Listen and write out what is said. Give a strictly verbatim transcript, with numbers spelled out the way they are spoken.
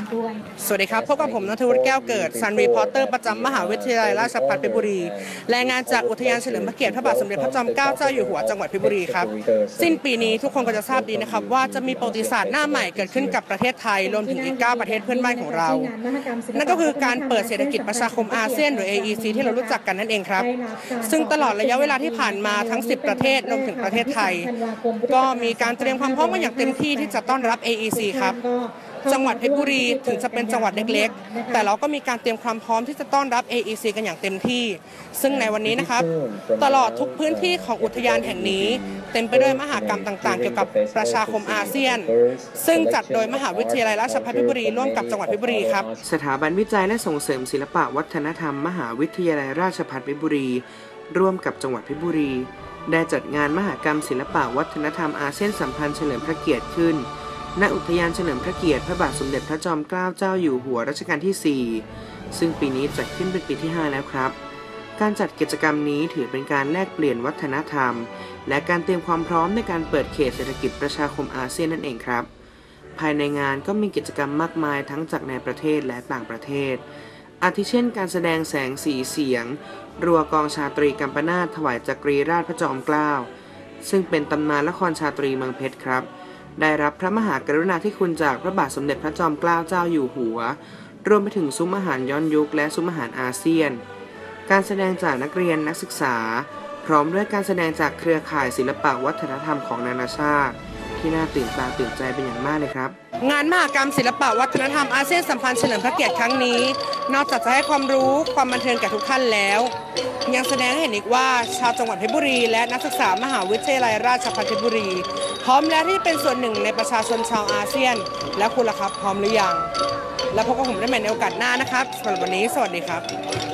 ด้วยสวัสดีครับพบกับผมณัฐวุฒิแก้วเกิดซันรีพอร์เตอร์ประจำมหาวิทยาลัยราชภัฏเพชรบุรีรายงานจากอุทยานเฉลิมพระเกียรติพระบาทสมเด็จพระจอมเกล้าเจ้าอยู่หัวจังหวัดเพชรบุรีครับสิ้นปีนี้ทุกคนก็จะทราบดีนะครับว่าจะมีประวัติศาสตร์หน้าใหม่เกิดขึ้นกับประเทศไทยรวมถึงอีกเก้าประเทศเพื่อนบ้านของเรานั่นก็คือการเปิดเศรษฐกิจประชาคมอาเซียนหรือ เอ อี ซี ที่เรารู้จักกันนั่นเองครับซึ่งตลอดระยะเวลาที่ผ่านมาทั้งสิบประเทศรวมถึงประเทศไทยก็มีการเตรียมความพร้อมมาอย่างเต็มที่ที่จะต้อนรับ เอ อี ซี ครับจังหวัดเพชรบุรีถึงจะเป็นจังหวัดเล็กๆแต่เราก็มีการเตรียมความพร้อมที่จะต้อนรับ เอ อี ซี กันอย่างเต็มที่ซึ่งในวันนี้นะครับตลอดทุกพื้นที่ของอุทยานแห่งนี้เต็มไปด้วยมหกรรมต่างๆเกี่ยวกับประชาคมอาเซียนซึ่งจัดโดยมหาวิทยาลัยราชภัฏเพชรบุรีร่วมกับจังหวัดเพชรบุรีครับสถาบันวิจัยและส่งเสริมศิลปะวัฒนธรรมมหาวิทยาลัยราชภัฏเพชรบุรีร่วมกับจังหวัดเพชรบุรีได้จัดงานมหกรรมศิลปะวัฒนธรรมอาเซียนสัมพันธ์เฉลิมพระเกียรติขึ้นณอุทยานเฉลิมพระเกียรติพระบาทสมเด็จพระจอมเกล้าเจ้าอยู่หัวรัชกาลที่สี่ซึ่งปีนี้จัดขึ้นเป็นปีที่ห้าแล้วครับการจัดกิจกรรมนี้ถือเป็นการแลกเปลี่ยนวัฒนธรรมและการเตรียมความพร้อมในการเปิดเขตเศรษฐกิจประชาคมอาเซียนนั่นเองครับภายในงานก็มีกิจกรรมมากมายทั้งจากในประเทศและต่างประเทศอาทิเช่นการแสดงแสงสีเสียงรัวกองชาตรีกัมปนาทถวายจักรีราชพระจอมเกล้าซึ่งเป็นตำนานละครชาตรีเมืองเพชรครับได้รับพระมหากรุณาธิคุณจากพระบาทสมเด็จพระจอมเกล้าเจ้าอยู่หัวรวมไปถึงซุ้มอาหารย้อนยุคและซุ้มอาหารอาเซียนการแสดงจากนักเรียนนักศึกษาพร้อมด้วยการแสดงจากเครือข่ายศิลปวัฒนธรรมของนานาชาติที่น่าตื่นตาตื่นใจเป็นอย่างมากเลยครับงานมหกรรมศิลปวัฒนธรรมอาเซียนสัมพันธ์เฉลิมพระเกียรติครั้งนี้นอกจากจะให้ความรู้ความบันเทิงแก่ทุกท่านแล้วยังแสดงให้เห็นอีกว่าชาวจังหวัดเพชรบุรีและนักศึกษามหาวิทยาลัยราชภัฏเพชรบุรีพร้อมแล้วที่เป็นส่วนหนึ่งในประชาชนชาวอาเซียนและคุณล่ะครับพร้อมหรือยังแล้วพบกับผมได้ใหม่ในโอกาสหน้านะครับสำหรับวันนี้สวัสดีครับ